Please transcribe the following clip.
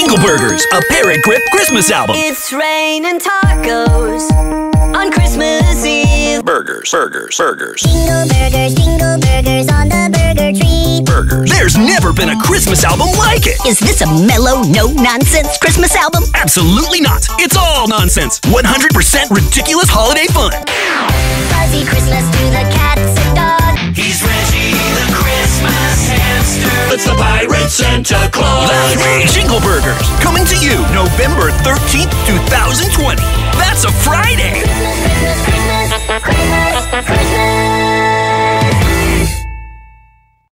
Jingleburgers, a Parrot Grip Christmas album. It's raining tacos on Christmas Eve. Burgers. Jingle burgers on the burger tree. Burgers. There's never been a Christmas album like it. Is this a mellow, no-nonsense Christmas album? Absolutely not. It's all nonsense. 100% ridiculous holiday fun. Fuzzy Christmas to the cats and dogs. He's Reggie the Christmas hamster. It's the Pirate Santa Claus. That's right. Jingleburgers, coming to you November 13th, 2020. That's a Friday. Christmas, Christmas, Christmas, Christmas.